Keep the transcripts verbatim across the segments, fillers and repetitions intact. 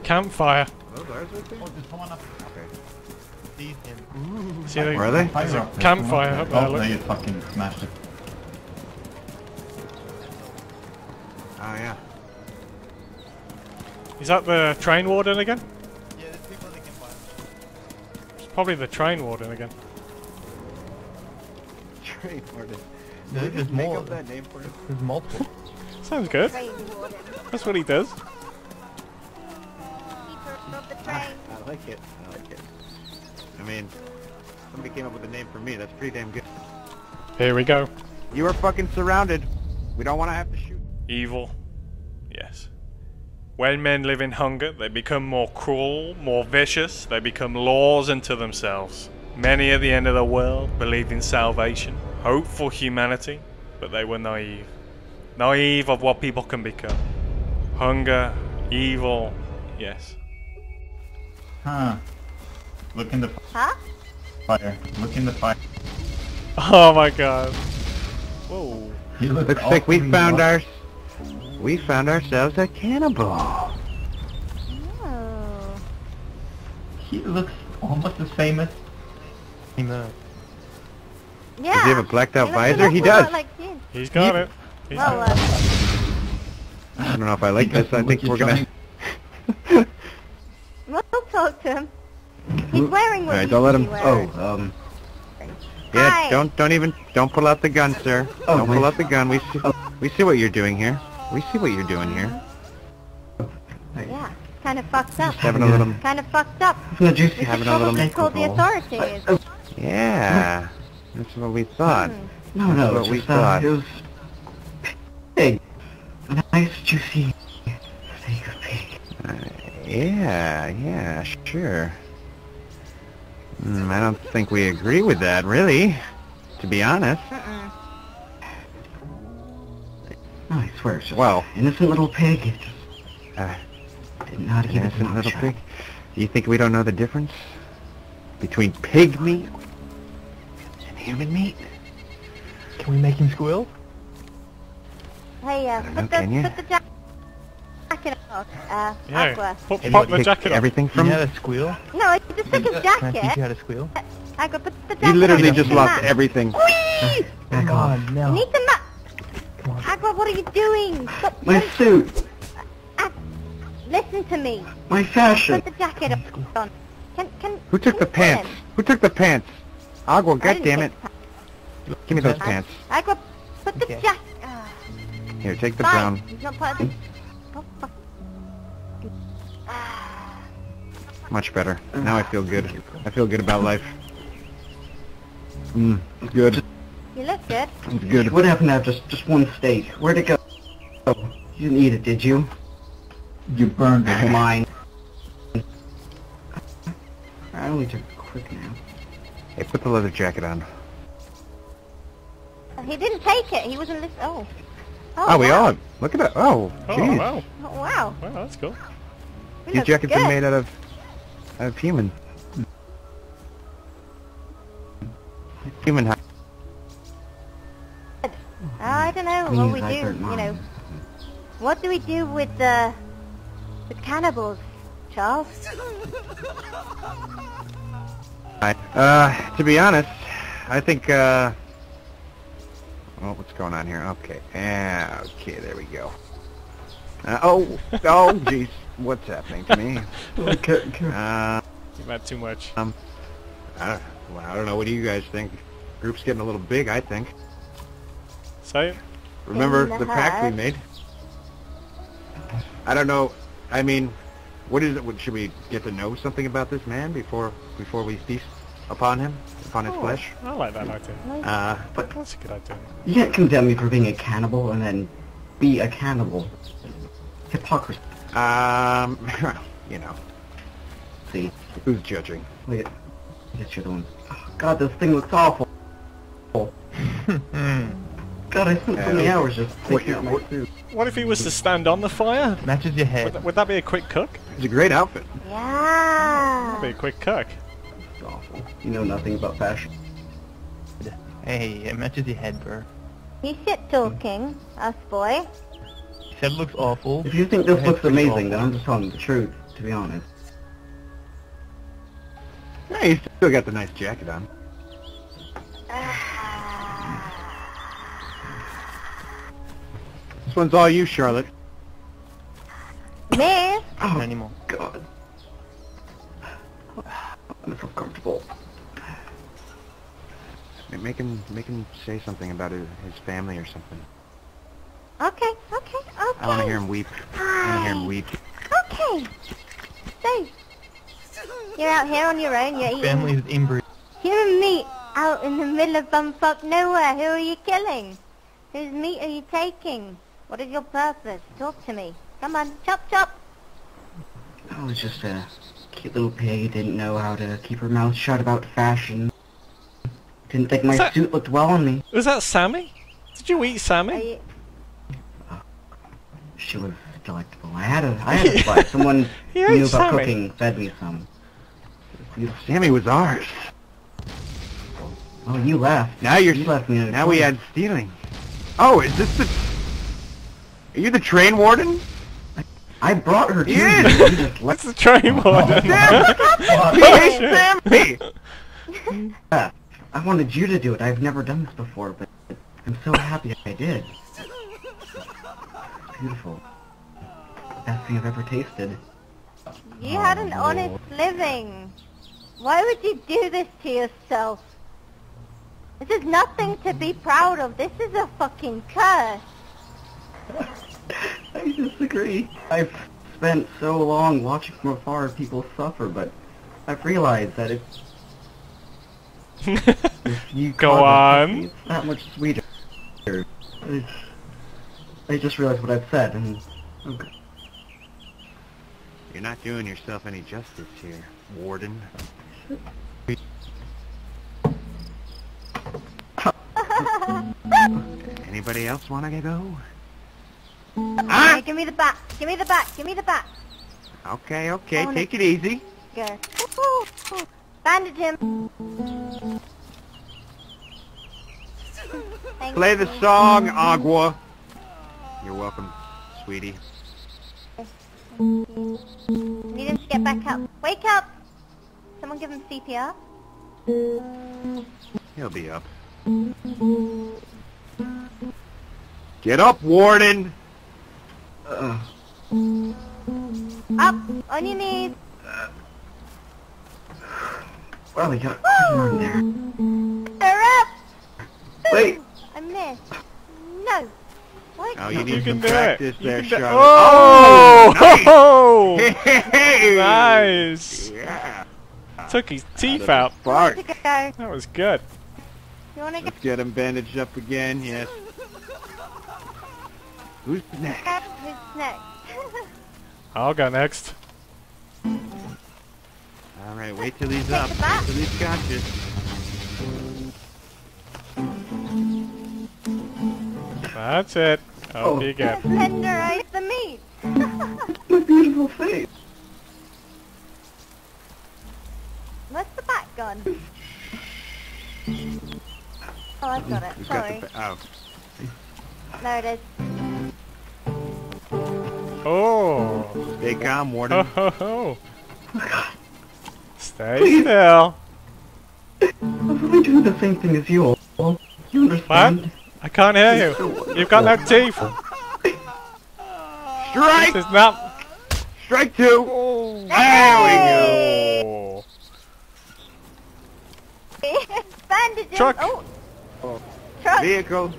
campfire. Those ours right there? Oh, there's someone up. Okay. See him. See the Where are they? there's a Up there, campfire someone up up there, Oh, look. no, you fucking smashed it. Oh yeah. Is that the train warden again? Yeah, there's people in the campfire. It's probably the train warden again. Train warden. There- Did they there's just make more. up that name for it? There's multiple. Sounds good. Train warden. That's what he does. Keeper of the train. I like it. I like it. I mean, somebody came up with a name for me. That's pretty damn good. Here we go. You are fucking surrounded. We don't want to have to shoot. Evil. Yes. When men live in hunger, they become more cruel, more vicious, they become laws unto themselves. Many at the end of the world believed in salvation, hope for humanity, but they were naive. Naive of what people can become. Hunger, evil, yes. Huh. Look in the Huh? fire. Look in the fire. Oh my god. Whoa. He looks Looks like we awfully found rough. our... We found ourselves a cannibal. Oh. He looks almost as famous. No. Yeah. Does he have a blacked out He looks visor? an He awful does. lot like you. He's got Yeah. it. He's Well, got it. uh, I don't know if I like He this. doesn't I think look we're your gonna... we'll talk to him. He's wearing what Alright, he don't let should him... be Oh, wearing. um... Yeah, Hi. don't don't even... Don't pull out the gun, sir. Oh, don't my- pull out the gun. We see, we see what you're doing here. We see what you're doing here. Yeah. Kind of fucked up. Having a little... Kind of fucked up. No, juicy. We should Having a little... probably call the authorities. Yeah. That's what we thought. Hmm. No, no, That's it's what we just, uh, thought. it was pig. Nice, juicy steak of pig. Uh, yeah, yeah, sure. Mm, I don't think we agree with that, really. To be honest. Mm-mm. No, I swear, it's just Well... innocent little pig. It just Uh, didn't know how to an give it a innocent little shot. pig. Do you think we don't know the difference between pig meat and human meat? Can we make him squeal? Hey, uh, don't know, put the, can you? put the ja- jacket on. Uh, Yeah. Aqua. Put, Have pop you the picked jacket up. everything From from... you know how to squeal? No, it's just took his Can I teach jacket. you how to squeal? Aqua, put the jacket You literally on. just Come lost on. everything. Whee! Back Come off. on, You now. need the map. Come on. Aqua, what are you doing? Stop. My suit! Aqu- Listen to me. My fashion! Put the jacket on. Can, can, Who took can the you pants? swim? Who took the pants? Agua, I God didn't damn take it. the pants. Give me those Okay. pants. Aqua, put the Okay. jacket. Uh, Here, take the fine. brown. He's not part of the... Oh, fuck. Ah. Much better. Now I feel good. I feel good about life. Mmm, it's good. You look good. It's good. What happened to have just, just one steak? Where'd it go? Oh, you didn't eat it, did you? You burned it. Mine. I only took a quick nap. Hey, put the leather jacket on. He didn't take it. He wasn't listening. Oh. Oh, we wow. all... Look at that. Oh, Oh, jeez. wow. Oh, wow. Wow, that's cool. You These look jackets good. are made out of... out of human. Human hide. I don't know Please, what we I do, don't you know. know. What do we do with the... the cannibals, Charles? Hi. Uh, to be honest, I think, uh... Oh, what's going on here? Okay. Yeah, okay, there we go. Uh, oh, oh, jeez. What's happening to me? Okay, okay. Uh, You've had too much. um... I don't, well, I don't know. What do you guys think? Group's getting a little big, I think. Say it. Remember In the the pact we hut. made? I don't know. I mean, what is it? What, should we get to know something about this man before before we feast upon him, upon his Oh, flesh? I like that idea. Uh, But That's a good idea. you can't condemn me for being a cannibal and then be a cannibal. Hypocrisy. um, you know, See, who's judging? look at, I guess you're the one. Oh, God, this thing looks awful. God, I spent so many Yeah. hours just What, taking out my what, suit. What if he was to stand on the fire? Matches your Would, head. that- would that be a quick cook? it's a great outfit. That'd be Yeah. a quick cook. It's awful. You know nothing about fashion. Hey, it matches your head, bro. You shit talking, us boy. He said it looks awful. If you think this Your looks head's pretty amazing, then awful. I'm just telling you the truth. to be honest. Hey, you still got the nice jacket on. This one's all you, Charlotte. Me? Oh, Anymore. God. I'm so comfortable. Make him, make him say something about his, his family or something. Okay, okay, okay. I want to hear him weep. I want to hear him weep. Okay. So, you're out here on your own, you're eating... Family's inbreed. You and me out in the middle of bumfuck nowhere. Who are you killing? Whose meat are you taking? What is your purpose? Talk to me. Come on, chop chop. I was just a cute little pig, didn't know how to keep her mouth shut about fashion. Didn't think my Is that- suit looked well on me. Was that Sammy? Did you eat Are Sammy? you... She was delectable. I had a, I had a spot. Someone He who ate knew about Sammy. cooking fed me some. Sammy was ours. Oh, you left. Now you're. You left me in a now we corner. had stealing. Oh, is this the? Are you the train warden? I brought her to Yeah. you. You just left. That's the train warden. He ate Sammy. Yeah, I wanted you to do it. I've never done this before, but I'm so happy I did. It's beautiful. Best thing I've ever tasted. You had an honest living. Why would you do this to yourself? This is nothing to be proud of. This is a fucking curse. I disagree. I've spent so long watching from afar people suffer, but I've realized that if, if you Go cause it, on. it's that much sweeter. It's, I just realized what I've said, and okay. You're not doing yourself any justice here, warden. Anybody else want to go? Ah! Okay, give me the bat. Give me the bat. Give me the bat. Okay, okay, Oh, take it easy. Go. Ooh, ooh. Bandage him. Thank Play the you. song, Agua. You're welcome, sweetie. Need him to get back up. Wake up! Someone give him C P R. He'll be up. Get up, warden! Uh, Up! On your knees! well, we got a prisoner in there. They're up! Wait! I missed. No. What? Oh, you You need can some do practice it. You there, can do- Charlotte. Oh! nice. Hey! Nice. Yeah. Took his teeth Out out. of the Bark. To go. That was good. You wanna go? Let's get him bandaged up again, yes. Who's next? Who's next? I'll go next. Alright, wait till he's Take up. the bat. Wait till he's conscious. That's it. Up Oh. you get. Tenderize the meat. My beautiful face! Where's the bat gone? Oh, I've got it. Who's got Sorry. the ba- oh. There it is. Oh. Stay calm, Ho warden. ho ho. Stay still. I was only doing the same thing as you all. You understand? I can't hear you. You've got no teeth. Strike! This is not. Strike two! Oh. There Oh. Bandage him. Truck. Oh. Oh. Truck. Vehicle.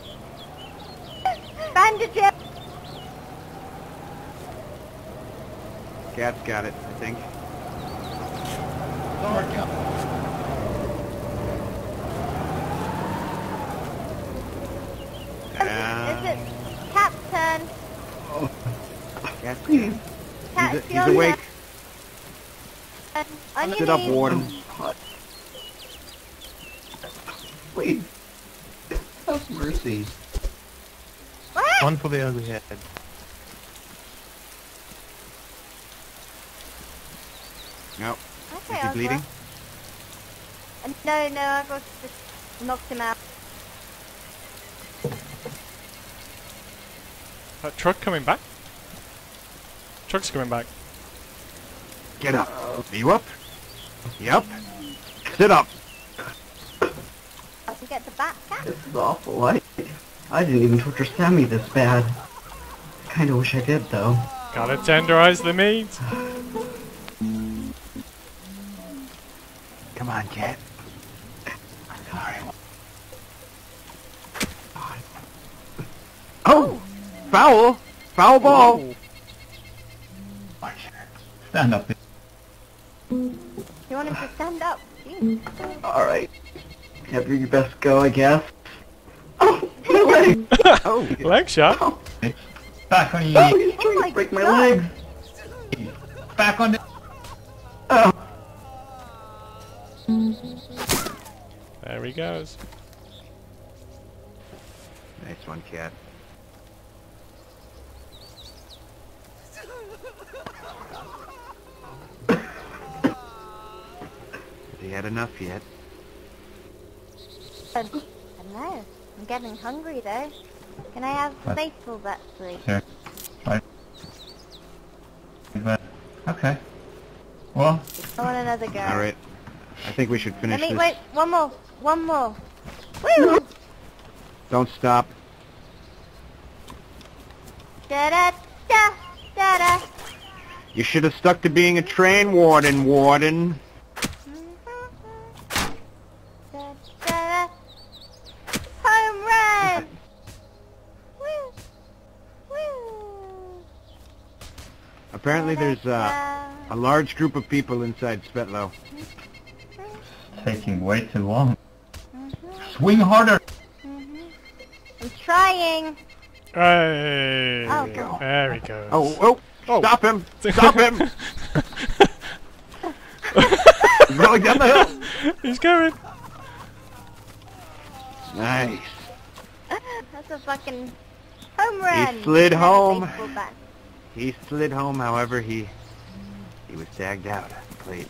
Bandage him. Cat's got it, I think. Is Uh, it Cat's turn? Cat's Please. Cat, He's, it's he's your awake. turn. On your Sit up, knees. warden. Hot. Please. Have mercy. What? One for the ugly head. No. Okay, Is he Oswald. bleeding? Uh, No, no, I got just knocked him out. That truck coming back? Truck's coming back. Get up. Are you up? You up? Sit up. I can get the bat cat. This is awful. I, I didn't even torture Sammy this bad. I kinda wish I did, though. Gotta tenderize the meat. Come on, cat. Sorry. Oh! Foul! Foul ball! Stand up. You want him to stand up? Jeez. Alright. Have your best go, I guess. Oh, my leg! Oh! Leg shot. Back on your Oh, knee. he's trying Oh my to break my God. legs! Back on the... Oh. There he goes. Nice one, cat. Has he had enough yet? I don't know. I'm getting hungry though. Can I have What? baseball bats, please? Sure. Right. But, okay. Well, I want another go. Alright. I think we should finish Let me this. wait. One more. One more. Woo! Don't stop. Da da da da da. You should have stuck to being a train warden, warden. Da, da, da. Home run! Woo! Woo! Apparently Da, da, there's uh, a large group of people inside Svetlo. taking way too long. Mhm, Swing harder! mhm. I'm trying. Hey. Oh, God. There he goes. Oh, oh! Oh. Stop him! Stop him! He's going down the hill! He's going. Nice. That's a fucking home run. slid Can I have a home. baseball bat? He slid home, however, he he was tagged out. Played.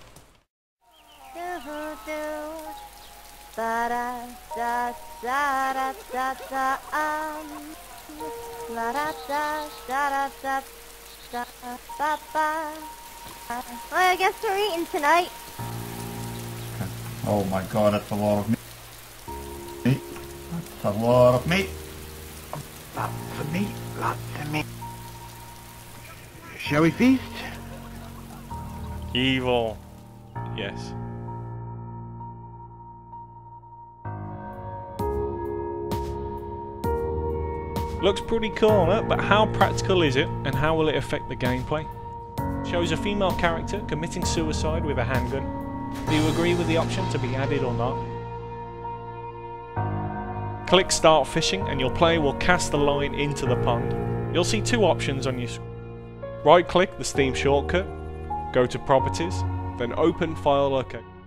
Do-do-do. Ba-da, da, da, da, da, da, um. La-da-da, da-da-da, da, ba, ba. Uh, Well, I guess we're eating tonight. Oh my god, that's a lot of meat. Meat. That's a lot of meat. Lots of meat, lots of meat. Shall we feast? Evil. Yes. Looks pretty cool, huh? But how practical is it, and how will it affect the gameplay? Shows a female character committing suicide with a handgun. Do you agree with the option to be added or not? Click Start Fishing and your player will cast the line into the pond. You'll see two options on your screen. Right click the Steam shortcut, go to Properties, then open File Locator.